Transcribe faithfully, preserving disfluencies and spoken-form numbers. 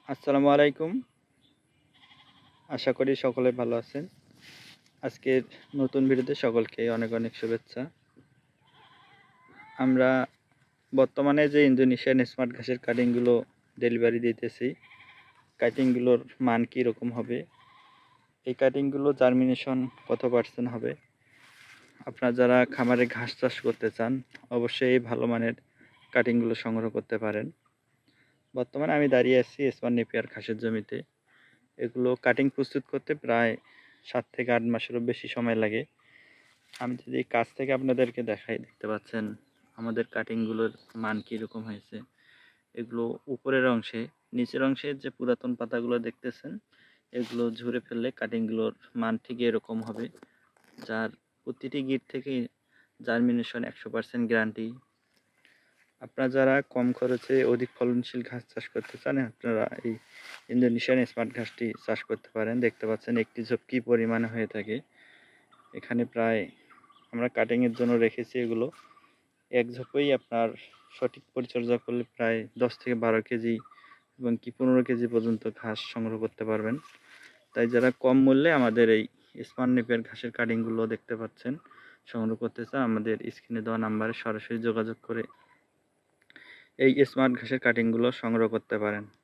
আসসালামু আলাইকুম। আশা করি সকলে ভালো আছেন। আজকের নতুন ভিডিওতে সকলকে অনেক অনেক শুভেচ্ছা। আমরা বর্তমানে যে ইন্দোনেশিয়ান স্মার্ট ঘাসের কাটিংগুলো ডেলিভারি দিতেছি, কাটিংগুলোর মান কী রকম হবে, এই কাটিংগুলো জার্মিনেশন কত পার্সেন্ট হবে, আপনারা যারা খামারে ঘাস চাষ করতে চান অবশ্যই এই ভালো মানের কাটিংগুলো সংগ্রহ করতে পারেন। বর্তমানে আমি দাঁড়িয়ে আছি স্মার্ট নেপিয়ার ঘাসের জমিতে। এগুলো কাটিং প্রস্তুত করতে প্রায় সাত থেকে আট মাসেরও বেশি সময় লাগে। আমি যদি কাছ থেকে আপনাদেরকে দেখাই, দেখতে পাচ্ছেন আমাদের কাটিংগুলোর মান কীরকম হয়েছে। এগুলো উপরের অংশে, নিচের অংশে যে পুরাতন পাতাগুলো দেখতেছেন এগুলো ঝুরে ফেললে কাটিংগুলোর মান ঠিক এরকম হবে, যার প্রতিটি গিট থেকে জার্মিনেশন একশো পার্সেন্ট গ্যারান্টি। আপনারা যারা কম খরচে অধিক ফলনশীল ঘাস চাষ করতে চান আপনারা এই ইন্দোনেশিয়ান স্মার্ট ঘাসটি চাষ করতে পারেন। দেখতে পাচ্ছেন একটি ঝোপ কী পরিমাণে হয়ে থাকে। এখানে প্রায় আমরা কাটিংয়ের জন্য রেখেছি এগুলো এক ঝোপেই আপনার সঠিক পরিচর্যা করলে প্রায় দশ থেকে বারো কেজি এবং কি পনেরো কেজি পর্যন্ত ঘাস সংগ্রহ করতে পারবেন। তাই যারা কম মূল্যে আমাদের এই স্মার্ট নেপিয়ার ঘাসের কাটিংগুলো দেখতে পাচ্ছেন সংগ্রহ করতে চান, আমাদের স্ক্রিনে দেওয়া নাম্বারে সরাসরি যোগাযোগ করে এই স্মার্ট ঘাসের কাটিংগুলো সংগ্রহ করতে পারেন।